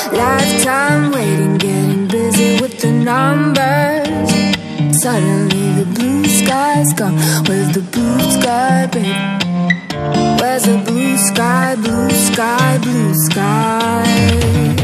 Lifetime waiting, getting busy with the numbers. Suddenly the blue sky's gone. Where's the blue sky, babe? Where's the blue sky, blue sky, blue sky?